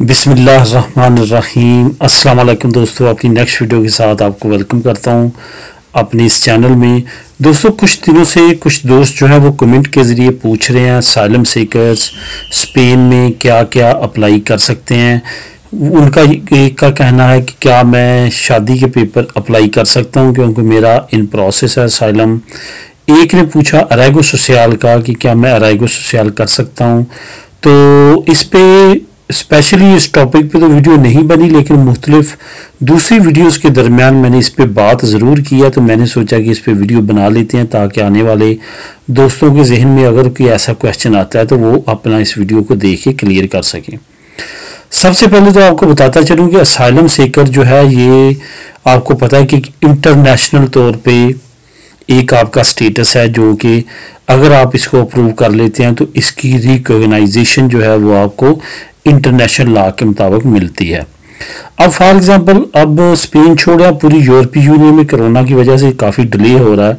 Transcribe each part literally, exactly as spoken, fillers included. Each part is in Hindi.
बिस्मिल्लाहिर्रहमानिर्रहीम। अस्सलाम वालेकुम दोस्तों, आपकी नेक्स्ट वीडियो के साथ आपको वेलकम करता हूं अपने इस चैनल में। दोस्तों, कुछ दिनों से कुछ दोस्त जो है वो कमेंट के ज़रिए पूछ रहे हैं असाइलम सीकर्स स्पेन में क्या क्या अप्लाई कर सकते हैं। उनका एक का कहना है कि क्या मैं शादी के पेपर अप्लाई कर सकता हूं क्योंकि मेरा इन प्रोसेस है असाइलम। एक ने पूछा अराइगो सोशल का कि क्या मैं अराइगो सोशल कर सकता हूं। तो इस पे स्पेशली इस टॉपिक पे तो वीडियो नहीं बनी, लेकिन मुख्तलिफ दूसरी वीडियोस के दरमियान मैंने इस पे बात ज़रूर किया, तो मैंने सोचा कि इस पे वीडियो बना लेते हैं ताकि आने वाले दोस्तों के जहन में अगर कोई ऐसा क्वेश्चन आता है तो वो अपना इस वीडियो को देख के क्लियर कर सकें। सबसे पहले तो आपको बताता चलूँ कि असाइलम सीकर जो है ये आपको पता है कि इंटरनेशनल तौर पर एक आपका स्टेटस है जो कि अगर आप इसको अप्रूव कर लेते हैं तो इसकी रिकॉग्नाइजेशन जो है वो आपको इंटरनेशनल लॉ के मुताबिक मिलती है। अब फॉर एग्जांपल अब स्पेन छोड़ा, पूरी यूरोपीय यूनियन में कोरोना की वजह से काफ़ी डिले हो रहा है।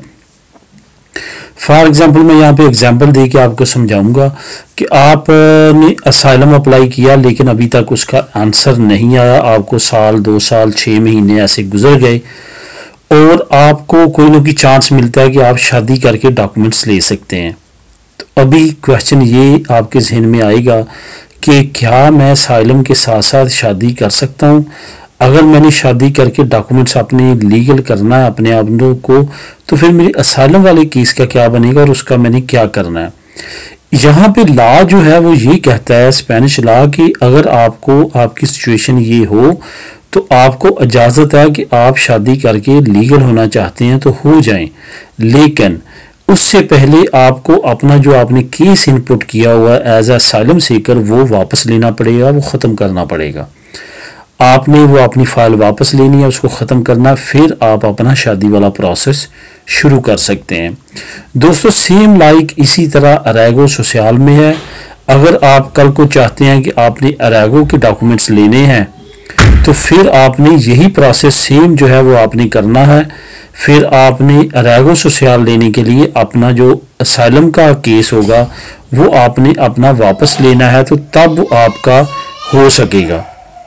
फॉर एग्जांपल मैं यहाँ पे एग्जांपल दे के आपको समझाऊंगा कि आपने असाइलम अप्लाई किया लेकिन अभी तक उसका आंसर नहीं आया, आपको साल दो साल छः महीने ऐसे गुजर गए और आपको कोई ना कोई चांस मिलता है कि आप शादी करके डॉक्यूमेंट्स ले सकते हैं। तो अभी क्वेश्चन ये आपके जहन में आएगा कि क्या मैं असाइलम के साथ साथ शादी कर सकता हूँ। अगर मैंने शादी करके डॉक्यूमेंट्स अपने लीगल करना है अपने आप को, तो फिर मेरे असाइलम वाले केस का क्या बनेगा और उसका मैंने क्या करना है। यहाँ पे लॉ जो है वो ये कहता है, स्पेनिश लॉ, कि अगर आपको आपकी सिचुएशन ये हो तो आपको इजाज़त है कि आप शादी करके लीगल होना चाहते हैं तो हो जाएं, लेकिन उससे पहले आपको अपना जो आपने केस इनपुट किया हुआ एज ए असाइलम सीकर वो वापस लेना पड़ेगा, वो ख़त्म करना पड़ेगा। आपने वो अपनी फ़ाइल वापस लेनी है, उसको ख़त्म करना, फिर आप अपना शादी वाला प्रोसेस शुरू कर सकते हैं। दोस्तों, सेम लाइक इसी तरह अराइगो सोशल में है। अगर आप कल को चाहते हैं कि आपने अराइगो के डॉक्यूमेंट्स लेने हैं तो फिर आपने यही प्रोसेस सेम जो है वो आपने करना है। फिर आपने अराइगो सोशल लेने के लिए अपना जो असाइलम का केस होगा वो आपने अपना वापस लेना है, तो तब आपका हो सकेगा।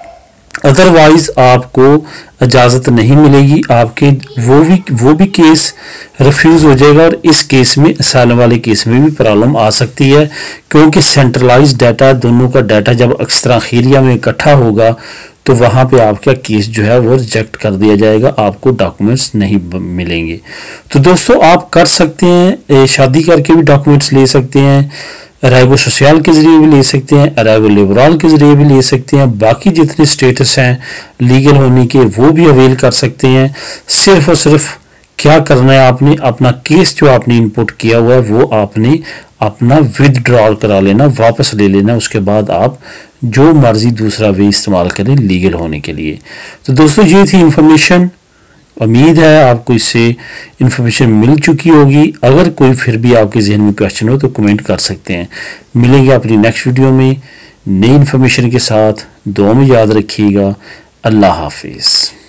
अदरवाइज आपको इजाज़त नहीं मिलेगी, आपके वो भी वो भी केस रिफ्यूज़ हो जाएगा और इस केस में असाइलम वाले केस में भी प्रॉब्लम आ सकती है, क्योंकि सेंट्रलाइज डाटा, दोनों का डाटा जब एक्स्ट्रा खीरिया में इकट्ठा होगा तो वहाँ पे आपका केस जो है वो रिजेक्ट कर दिया जाएगा, आपको डॉक्यूमेंट्स नहीं मिलेंगे। तो दोस्तों, आप कर सकते हैं, शादी करके भी डॉक्यूमेंट्स ले सकते हैं, अराइगो सोशल के ज़रिए भी ले सकते हैं, अराइगो लिबरल के ज़रिए भी ले सकते हैं, बाकी जितने स्टेटस हैं लीगल होने के वो भी अवेल कर सकते हैं। सिर्फ और सिर्फ क्या करना है, आपने अपना केस जो आपने इनपुट किया हुआ है वो आपने अपना विदड्रॉल करा लेना, वापस ले लेना, उसके बाद आप जो मर्जी दूसरा वे इस्तेमाल करें लीगल होने के लिए। तो दोस्तों, ये थी इंफॉर्मेशन। उम्मीद है आपको इससे इंफॉर्मेशन मिल चुकी होगी। अगर कोई फिर भी आपके जहन में क्वेश्चन हो तो कमेंट कर सकते हैं। मिलेंगे अपनी नेक्स्ट वीडियो में नई इंफॉर्मेशन के साथ। दुआ में याद रखिएगा। अल्लाह हाफिज़।